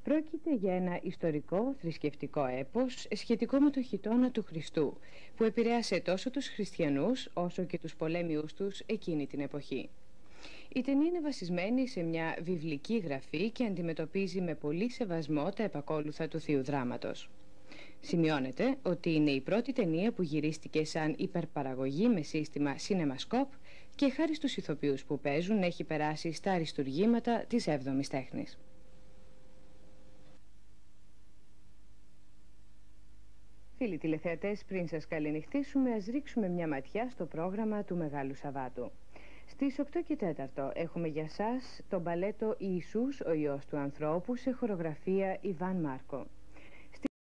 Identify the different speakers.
Speaker 1: Πρόκειται για ένα ιστορικό θρησκευτικό έπος σχετικό με το χιτώνα του Χριστού, που επηρέασε τόσο τους χριστιανούς όσο και τους πολέμιους τους εκείνη την εποχή. Η ταινία είναι βασισμένη σε μια βιβλική γραφή και αντιμετωπίζει με πολύ σεβασμό τα επακόλουθα του θείου δράματος. Σημειώνεται ότι είναι η πρώτη ταινία που γυρίστηκε σαν υπερπαραγωγή με σύστημα CinemaScope και χάρη στους ηθοποιούς που παίζουν έχει περάσει στα αριστουργήματα της 7ης τέχνης. Φίλοι τηλεθεατές, πριν σας καληνυχτήσουμε, ας ρίξουμε μια ματιά στο πρόγραμμα του Μεγάλου Σαββάτου. Στις 8 και 4 έχουμε για σας το μπαλέτο «Ιησούς, ο Υιός του Ανθρώπου» σε χορογραφία Ιβάν Μάρκο.